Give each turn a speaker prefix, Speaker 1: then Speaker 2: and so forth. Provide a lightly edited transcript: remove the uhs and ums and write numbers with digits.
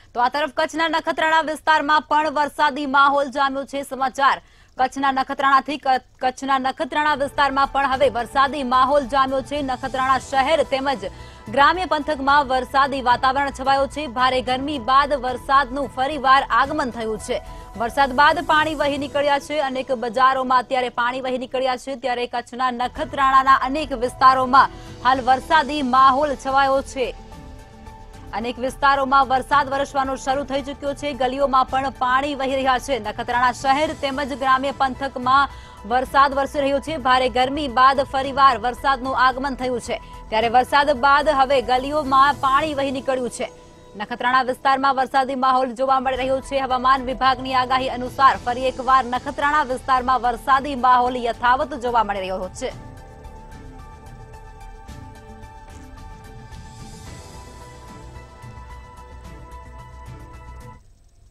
Speaker 1: તો આ તરફ કચ્છના નખત્રાણા વિસ્તારમાં પણ વરસાદી માહોલ જામ્યો છે। સમાચાર કચ્છના નખત્રાણા વિસ્તારમાં પણ હવે વરસાદી માહોલ જામ્યો છે। નખત્રાણા શહેર તેમજ ગ્રામ્ય પંથકમાં વરસાદી વાતાવરણ છવાયું છે। ભારે ગરમી બાદ વરસાદનું ફરીવાર આગમન થયું છે। વરસાદ બાદ પાણી વહી નીકળ્યા છે। અનેક બજારોમાં અત્યારે પાણી વહી નીકળ્યા છે, ત્યારે કચ્છના નખત્રાણાના અનેક વિસ્તારોમાં હાલ વરસાદી માહોલ છવાયો છે। અનેક વિસ્તારોમાં વરસાદ વરસવાનો શરૂ થઈ ચૂક્યો છે। ગલીઓમાં પણ પાણી વહી રહ્યા છે। નખત્રાણા શહેર તેમજ ગ્રામ્ય પંથકમાં વરસાદ વરસી રહ્યો છે। ભારે ગરમી બાદ ફરીવાર વરસાદનું આગમન થયું છે, ત્યારે વરસાદ બાદ હવે ગલીઓમાં પાણી વહી નીકળ્યું છે। નખત્રાણા વિસ્તારમાં વરસાદી માહોલ જોવા મળી રહ્યો છે। હવામાન વિભાગની આગાહી અનુસાર ફરી એકવાર નખત્રાણા વિસ્તારમાં વરસાદી માહોલ યથાવત જોવા મળી રહ્યો છે।